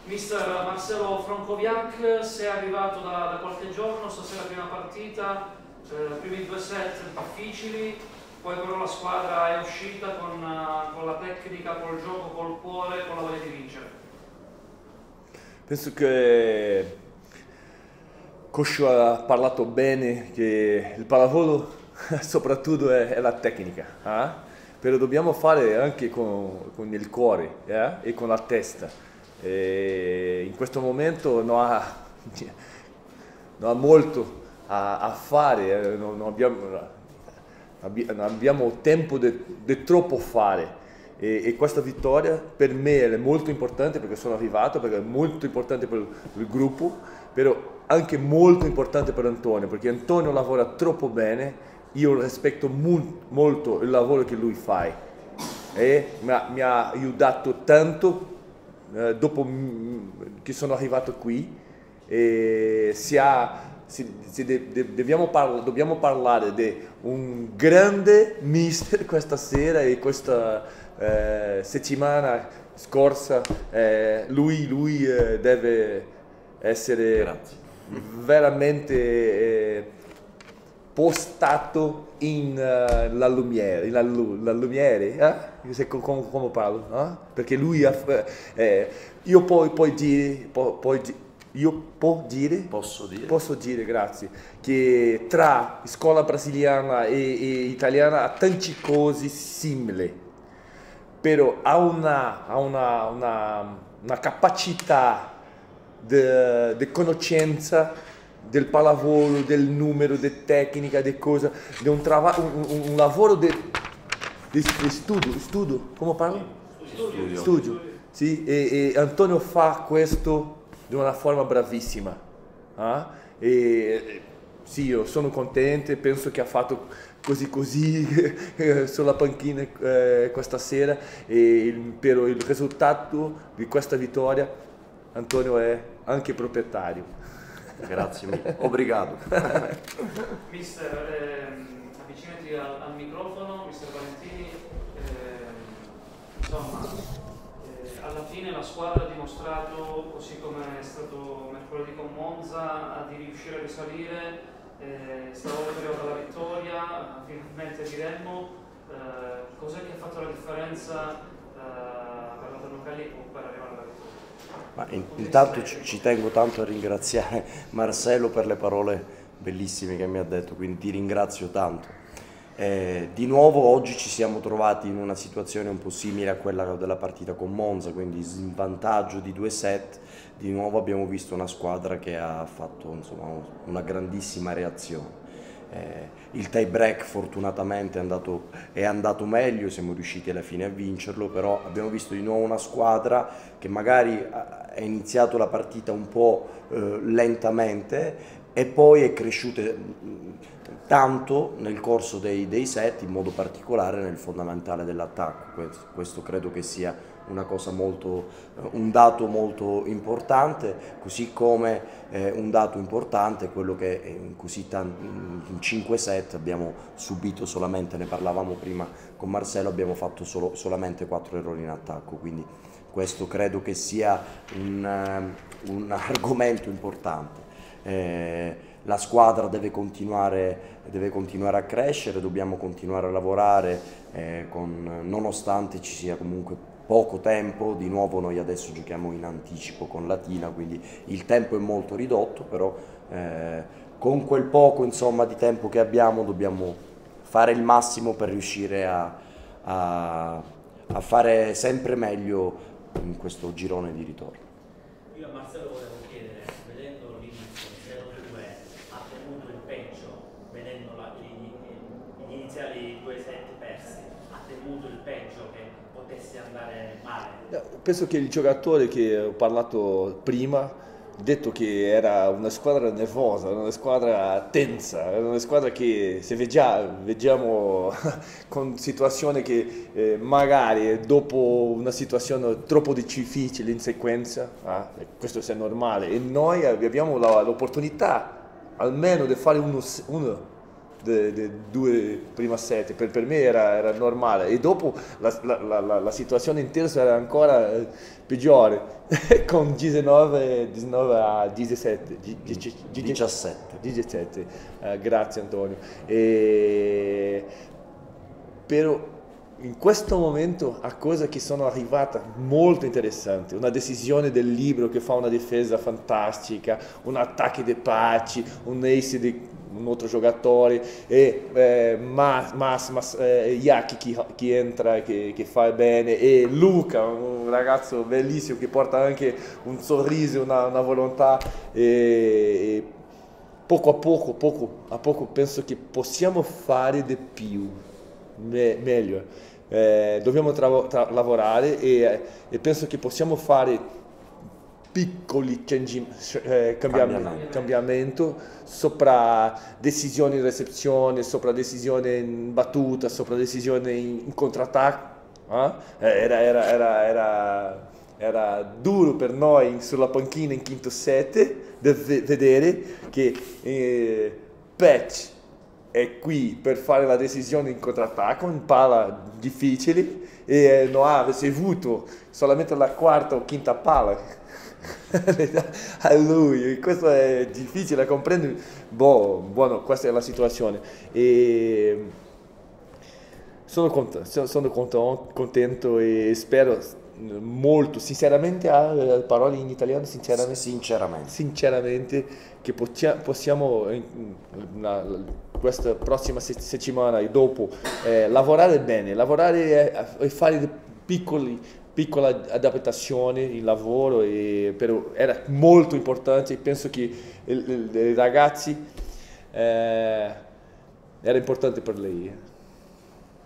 Mister Marcelo Francoviac, sei arrivato da qualche giorno, stasera prima partita, primi due set difficili, poi però la squadra è uscita con la tecnica, col gioco, col cuore, con la voglia di vincere. Penso che Coscio ha parlato bene, che il pallavolo soprattutto è la tecnica, però dobbiamo fare anche con il cuore e con la testa. E in questo momento non ha molto a fare, non abbiamo tempo di troppo fare. E questa vittoria per me è molto importante perché sono arrivato, perché è molto importante per il gruppo, però anche molto importante per Antonio, perché Antonio lavora troppo bene, io rispetto molto il lavoro che lui fa e mi ha aiutato tanto dopo che sono arrivato qui. E dobbiamo parlare di un grande mister questa sera e questa settimana scorsa. Lui deve essere veramente postato in la lumiere, come parlo, perché lui posso dire, grazie, che tra scuola brasiliana e italiana ha tante cose simili, però ha una capacità di conoscenza del pallavolo, del numero, di tecnica, di cosa, di un lavoro di studio, come parlo? Studio. Sì, e Antonio fa questo di una forma bravissima. E sì, io sono contento, penso che ha fatto così sulla panchina questa sera, e per il risultato di questa vittoria Antonio è anche proprietario. Grazie mille, obrigado. Mister, avvicinati al microfono, mister Valentini. Insomma, alla fine la squadra ha dimostrato, così come è stato mercoledì con Monza, di riuscire a risalire. Stavolta è arrivata la vittoria, finalmente diremmo. Cos'è che ha fatto la differenza per la Ternocalli per arrivare alla vittoria? Ma intanto ci tengo tanto a ringraziare Marcelo per le parole bellissime che mi ha detto, quindi ti ringrazio tanto. Di nuovo oggi ci siamo trovati in una situazione un po' simile a quella della partita con Monza, quindi in vantaggio di 2 set. Di nuovo abbiamo visto una squadra che ha fatto, insomma, una grandissima reazione. Il tie break fortunatamente è andato meglio, siamo riusciti alla fine a vincerlo, però abbiamo visto di nuovo una squadra che magari ha iniziato la partita un po' lentamente e poi è cresciuta tanto nel corso dei set, in modo particolare nel fondamentale dell'attacco. Questo credo che sia un dato molto importante, così come un dato importante è quello che in 5 set abbiamo subito solamente, ne parlavamo prima con Marcelo, abbiamo fatto solamente 4 errori in attacco, quindi questo credo che sia un argomento importante. La squadra deve continuare a crescere, dobbiamo continuare a lavorare nonostante ci sia comunque poco tempo. Di nuovo noi adesso giochiamo in anticipo con Latina, quindi il tempo è molto ridotto, però con quel poco, insomma, di tempo che abbiamo dobbiamo fare il massimo per riuscire a fare sempre meglio in questo girone di ritorno. Io a Marcelo volevo chiedere, vedendo l'inizio 0-2, ha temuto il peggio, vedendo gli iniziali 2 set persi, ha temuto il peggio che potesse andare male? Penso che il giocatore che ho parlato prima ha detto che era una squadra nervosa, una squadra tensa, una squadra che se vediamo con situazioni che magari dopo una situazione troppo difficile in sequenza, questo è normale, e noi abbiamo l'opportunità almeno di fare uno due prima set, per me era normale, e dopo la situazione intera era ancora peggiore, con 19 a 17, 17. Grazie Antonio. Però in questo momento a cosa che sono arrivata molto interessante, una decisione del libro che fa una difesa fantastica, un attacco di Pacci, un ace di un altro giocatore, e Iacchi che entra, che fa bene, e Luca, un ragazzo bellissimo che porta anche un sorriso, una volontà, e poco a poco penso che possiamo fare di più, meglio. Dobbiamo lavorare, e penso che possiamo fare piccoli cambiamenti sopra decisioni in recepzione, sopra decisione in battuta, sopra decisione in contrattacco. Era duro per noi sulla panchina in quinto set vedere che Patch è qui per fare la decisione in contrattacco, in palla difficile, e non ha ricevuto solamente la quarta o quinta palla a lui. Questo è difficile da comprendere. Buono, questa è la situazione, e sono contento e spero molto, sinceramente, parole in italiano, sinceramente, che possiamo questa prossima settimana e dopo lavorare bene, e fare piccole adattazioni in lavoro, però era molto importante. Penso che i ragazzi era importante per lei.